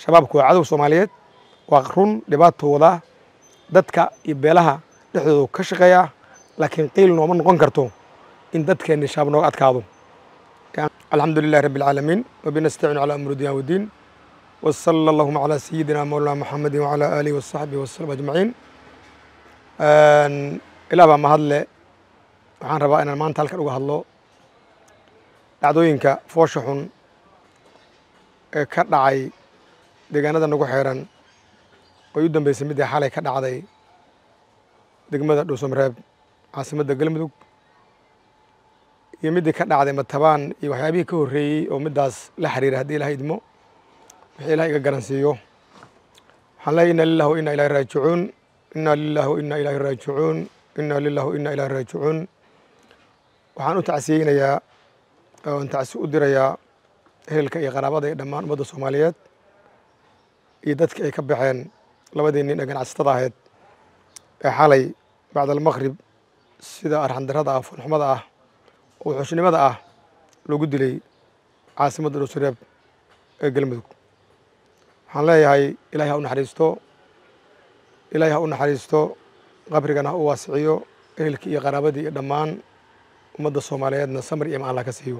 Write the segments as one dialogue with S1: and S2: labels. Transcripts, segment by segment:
S1: shabaabku waa cadow Soomaaliyeed waa run dhibaatooda dadka iyo beelaha dhexdooda ka shaqeeya laakiin qiil nooma noqon karto in dadkeena shabaab nooga adkaado alxamdulillahi rabbil caalamiin wa binastaciinu calaa umuuri dunya wadiin wa sala allahuma calaa sayidina mawlana muxamedin wacalaa aalihi wasaxbihi wasalam ajmaciin ilaah baa mahadle waxaan rabaa inaan maanta halkan uga hadlo dhacdooyinka foosha xun ee ka dhacay deegaanada nagu xeeran oo u dambeysay midii xalay ka dhacday degmada Dhuusamareeb caasimadda Galmudug iyo midii ka dhacday Matabaan iyo waxyaabihii ka horreeyey oo midaas la xiriira haddii Ilaahay idmo wixii Ilaahay iga garansiiyo waxaan leeyahay inna lillahi wa inna ilayhi raajicuun inna lillahi wa inna ilayhi raajicuun inna lillahi wa inna ilayhi raajicuun waxaan u tacsiyeynayaa oo tacsi u dirayaa ehelka iyo qaraabada iyo dhammaan ummadda Soomaaliyeed iyo dadka ay ka baxeen labadii nin ee ganacsatada ahayd ee xalay bacda almaqrib sida arxandarrada ah fulxumada ah oo xushnimmada ah loogu dilay caasimadda Dhuusamareeb ee Galmudug waxaan leeyahay ilaahay ha u naxariisto ilaahay ha u naxariisto qabrigana ha u waasiciyo ehelkii iyo qaraabadii iyo dhammaan ummadda Soomaaliyeedna samir iyo imaan la ka siiyo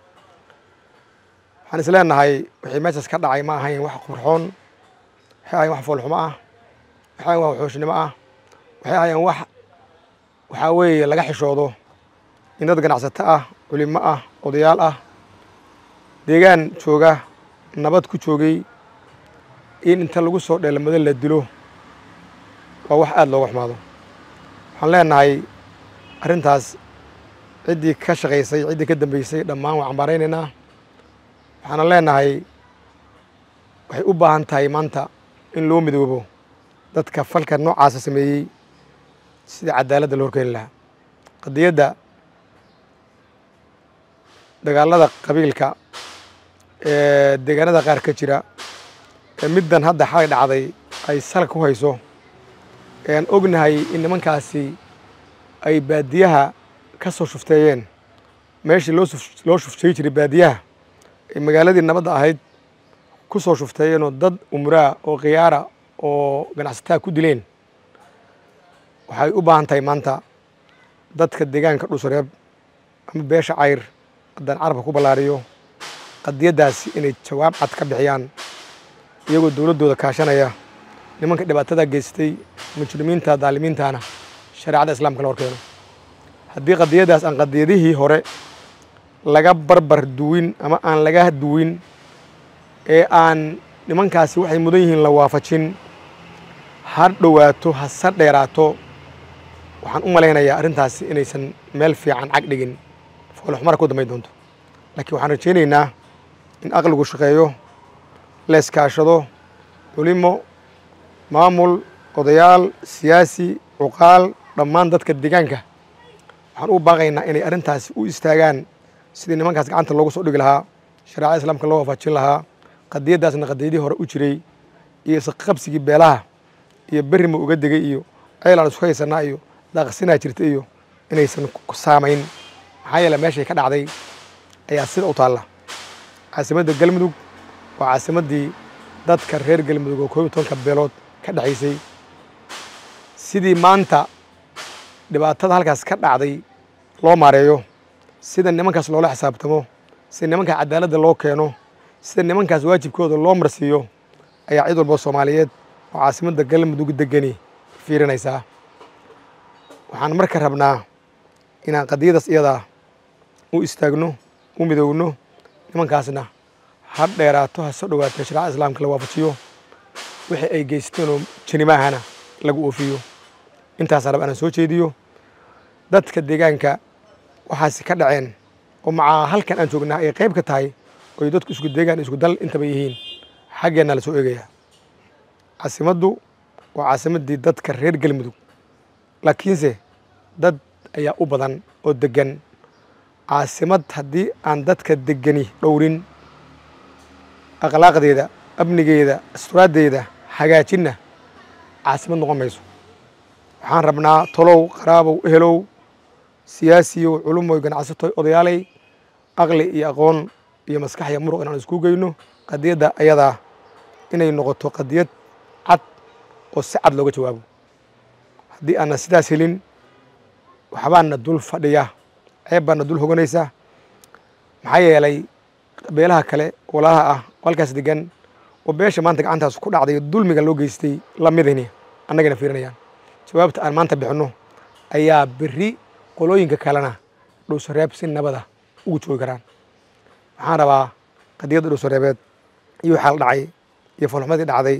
S1: waxaan isleenahay wixii meeshaas ka dhacay ma ahayn wax qurxoon waxay ahayn wax foolxumo ah waxay ahayn wax xushnnimo ah waxay ahayn wax waxaa weeye laga xishoodo in dad ganacsato ah culimo ah odayaal ah deegaan jooga nabad ku joogay in inta lagu soo dheelmado la dilo waa wax aad looga xumaado waxaan leenahay arrintaas ciddii ka shaqaysay ciddii ka dambeysay dhammaan waan cambaaraynaynaa waxaana leenahay waxay u baahan tahay maanta in loo midoobo dadka falka noocaasa sameeyey sida cadaaladda loo horkeeni lahaa qadiyadda dagaalada qabiilka ee deegaanada qaar ka jira ee middan hadda xalay dhacday ay salka ku hayso aan ognahay in nimankaasi ay baadiyaha ka soo shufteeyeen meeshii loo shufteey jiray baadiyaha ee magaaladii nabadda ahayd ku soo shufteeyeenoo dad umraa oo khiyaara oo ganacsataa ku dileen waxay u baahan tahay maanta dadka deegaanka Dhuusamareeb ama beesha cayr haddaan carabka ku ballaariyo qadiyaddaasi inay jawaab cad ka bixiyaan iyagoo dowladdooda kaashanaya nimanka dhibaatada geystay mujrimiinta daalimiintana shareecada islaamka la horkeeno haddii qadiyaddaas aan qadiyadihii hore laga barbar duwin ama aan laga duwin ee aan nimankaasi waxay mudan yihiin la waafajin har dhowaato hase dheeraato waxaan u malaynayaa arrintaasi inaysan meel fiican cag dhigin foolxumara ku dambayn doonto laakiin waxaan rajaynaynaa in aqligu shaqeeyo la iskaashado culimo maamul odayaal siyaasi cuqaal dhammaan dadka deegaanka waxaan u baaqaynaa inay arrintaasi u istaagaan sidii nimankaas gacanta loogu soo dhigi lahaa shareecada islaamka loo waafajin lahaa qadiyaddaasna qadiyadii hore u jiray iyo isqabsigii beelaha iyo berrima uga degay iyo ceel aan isku haysanaa iyo daaqsinaa jirta iyo inaysan saamayn maxaa yeele meeshay ka dhacday ayaa sida u taalla caasimadda Galmudug waa caasimaddii dadka reer Galmudug oo 12 beelood ka dhaxaysay sidii maanta dhibaatada halkaas ka dhacday loo maareeyo sida nimankaas loola xisaabtamo sida nimanka cadaaladda loo keeno sida nimankaas waajibkooda loo marsiiyo ayaa cid walba Soomaaliyeed oo caasimadda Galmudug degani fiirinaysaa waxaan marka rabnaa inaan qadiyadaas iyada u istaagno u midowno nimankaasna ha dheeraato ha soo dhawaato shareecada islaamka la waafajiyo wixii ay geysteen oo janimaahana lagu oofiyo intaas rab aan soo jeediyo dadka deegaanka waxaasi ka dhaceen oo maca halkan aan joognaa ay qayb ka tahay oo dadku isku deegaan isku dal intaba yihiin xaggeena la soo eegaya caasimaddu waa caasimaddii dadka reer Galmudug laakiinse dad ayaa u badan oo degan caasimad haddii aan dadka degani dhowrin akhlaaqdeeda amnigeeda asturaaddeeda hagaajinna caasimad noqon mayso waxaan rabnaa tolow qaraabow ehelow siyaasiyow culumoy ganacsato odayaalay aqli iyo aqoon iyo maskax iyo muruq inaan isku geyno qadiyadda ayadaa inay noqoto qadiyad cad oo si cad looga jawaabo haddii aanan sidaas helin waxbaana dul fadhiya ceeb baana dul hoganaysa maxaa yeelay beelaha kale walaalaha ah halkaas degan oo beesha maanta gacantaas ku dhacday dulmiga loo geystay lamidini annagana fiirinayaan jawaabta aan maanta bixinno ayaa berri qolooyinka kalena dhuusareeb si nabada ugu joogi karaan waxaan rabaa qadiyadda dhuusareebeed iyo waxaa la dhacay iyo falxumadii dhacday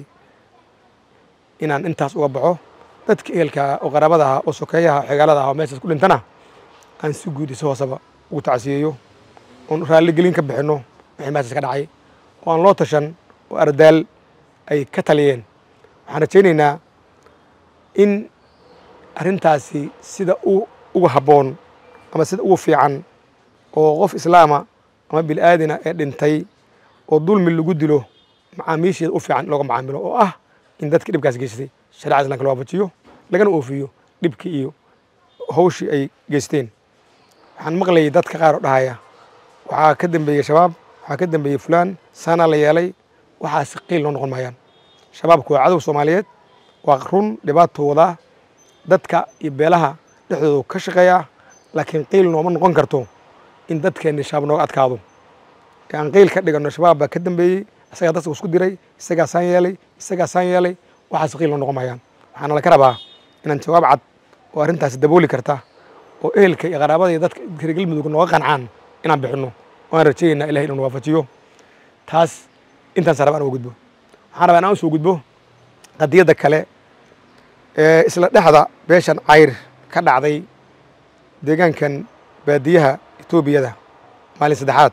S1: inaan intaas uga baxo dadka ehelka oo qaraabada ah oo sokeeyaha xigaalada ah oo meeshaas ku dhintana aan si guud isu hoosaba ugu tacsiyeeyo oon raalligelin ka bixinno wixii meeshaas ka dhacay oo aan loo tashan oo ardaal ay ka taliyeen waxaan rajaynaynaa in arrintaasi sida uga habboon ama sida ugu fiican oo qof islaama ama bil'aadina ee dhintay oo dulmi lagu dilo macaamiisheeda u fiican looga macaamilo oo ah in dadkii dhibkaas geystay shariicada islaamka la waafajiyo lagana oofiyo dhibkii iyo hawshii ay geysteen waxaan maqlayay dadka qaar oo dhahaya waxaa ka dambeeyey shabaab waxaa ka dambeeyey fulaan saanaa la yeelay waxaasi qiil noo noqon maayaan shabaabku waa cadow soomaaliyeed waa run dhibaato wadaa dadka iyo beelaha dhexdooda ka shaqeeyaa laakiin qiil nooma noqon karto in dadkeenni shabaab nooga adkaado ee aan qiil ka dhiganno shabaab baa ka dambeeyey isagaa dadka isku diray isagaasaan yeelay waxaas qiil noo noqon maayaan waxaana laka rabaa inaan jawaab cad oo arrintaasi dabooli karta oo ehelka iyo qaraabada iyo dadka reer galmudug nooga qancaan inaan bixinno waan rajaynaynaa ilahay inuu waafajiyo taas intaas rabaa aan uga gudbo waxaan rabaa inaan u soo gudbo qadiyadda kale ee isla dhexda beeshan cayr ka dhacday deegaankan baadiyaha etoobiyada maalin saddexaad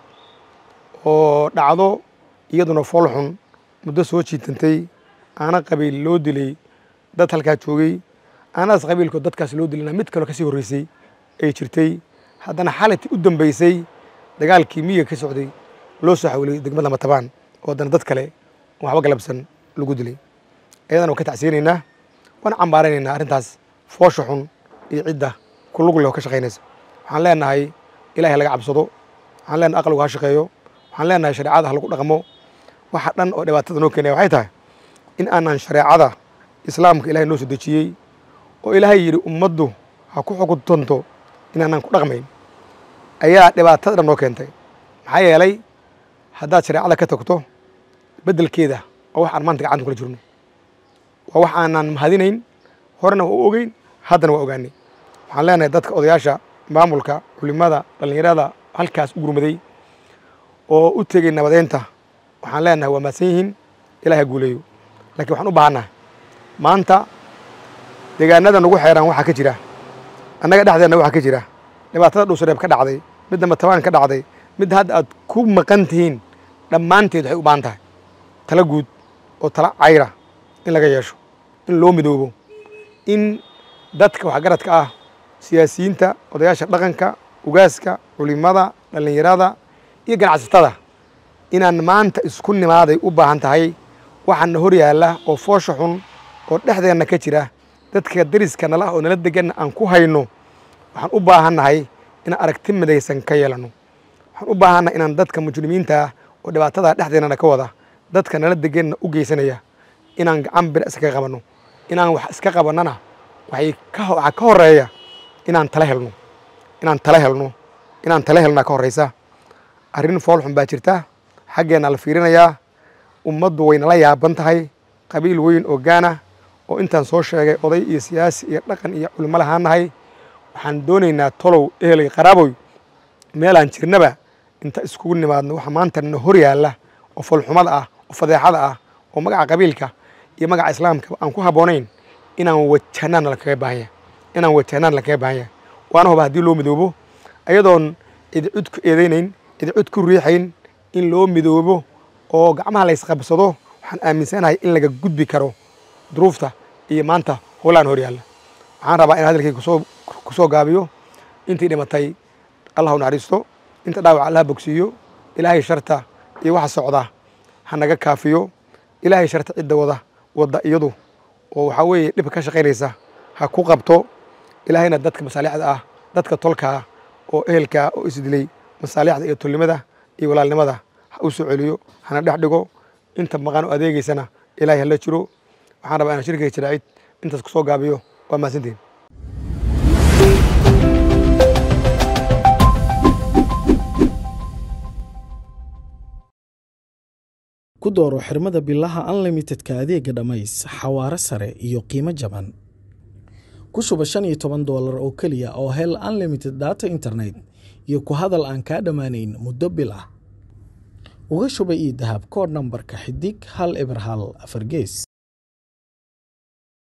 S1: oo dhacdo iyaduna fool xun muddo soo jiitantay aana qabiil loo dilay dad halkaa joogay aanadaas qabiilkood dadkaas loo dilana mid kaloo ka sii horreysay ay jirtay haddana xalintii u dambaysay dagaalkii miyiga ka socday loo soo xawilay degmada Matabaan oo haddana dad kale oo waxba galabsan lagu dilay ayadana waan ka tacsiyeynaynaa waan cambaaraynaynaa arrintaas foosha xun iyo cidda ku lug leh oo ka shaqaynaysa waxaan leenahay ilaahay laga cabsado waxaan leenahay aqligu ha shaqeeyo waxaan leenahay shareecada ha lagu dhaqmo waxa dhan oo dhibaatada noo keenaya waxay tahay in aanan shareecada islaamka ilaahay noo soo dejiyey oo ilaahay yidhi ummaddu ha ku xukuntanto inaanan ku dhaqmayn ayaa dhibaatada dhan noo keentay maxaa yeelay haddaad shareecada ka tagto beddelkeeda waa wax aan maanta gacanta kula jirno waa wax aanan mahadinayn horena waa u ogeyn haddana waa ogaanay waxaan leenahay dadka odayaasha maamulka culimada dhallinyarada halkaas u gurmaday oo u tegey nabadeynta waxaan leenahay waa mahadsan yihiin ilaah ha guuleeyo laakiin waxaan u baahannahay maanta deegaanada nagu xeeraan waxaa ka jira annaga dhexdeenna waxaa ka jira dhibaatada dhuusareeb ka dhacday midda Matabaan ka dhacday midda hadda aad ku maqan tihiin dhammaanteed waxay u baahan tahay tala guud oo tala cayra in laga yeesho in loo midoobo in dadka waxgaradka ah siyaasiyiinta odayaasha dhaqanka ugaaska culimada dhallinyarada iyo ganacsatada inaan maanta isku nimaaday u baahan tahay waxaana hor yaalla oo foosha xun oo dhexdeenna ka jira dadka dariska nala oo nala deganna aan ku hayno waxaan u baahannahay inaan aragti midaysan ka yeelano waxaan u baahannahay inaan dadka mujrimiinta ah oo dhibaatada dhexdeennana ka wada dadka nala deganna u geysanaya inaan gacan bir iskaga qabanno inaan wax iska qabannana waxaa ka horeeya inaan tala helno inaan tala helnaa ka horreysa arrin fool xun baa jirta xaggeenna la fiirinayaa ummaddu waynala yaaban tahay qabiil weyn oo gaana oo intaan soo sheegay oday iyo siyaasi iyo dhaqan iyo culimo lahaanahay waxaan doonaynaa tolow ehelay qaraaboy meelaan jirnaba inta iskugu nimaadno waxa maanta na hor yaalla oo foolxumada ah oo fadeexada ah oo magaca qabiilka iyo magaca islaamka aan ku habboonayn inaan wajahnaan lakaga baahan yahay waana huba haddii loo midoobo ayadoon cidi cud ku eedaynayn cidi cud ku riixayn in loo midoobo oo gacmaha la isqabsado waxaan aaminsanahay in laga gudbi karo duruufta iyo maanta howlaan hor yaalla waxaan rabaa in hadalkayga ku soo gaabiyo intii dhimatay allah u naxariisto inta dhaawac allah bogsiiyo ilaahay sharta iyo waxa socda ha naga kaafiyo ilaahay sharta cidda wadda iyadu oo waxaa weeye dhibka ka shaqaynaysa ha ku qabto ilaahayna dadka masaalixda ah dadka tolkaa oo ehelkaa oo isdilay masaalixda iyo tolnimada iyo walaalnimada ha u soo celiyo hana dhex dhigo inta maqan oo adeegaysana ilaahay hala jiro waxaan rabaa inaan shirkayga jiraacid intaas ku soo gaabiyo waa mahadsantihiin
S2: ku dooro xirmada billaha unlimitedka adeega dhamays xawaare sare iyo qiimo jaban ku shuba $15 oo kaliya oo hel unlimited data internet iyo ku hadal aan ka dhamaanayn muddo bil ah uga shuba ii dahab kood nambarka xidig 1 eber 1 4 gees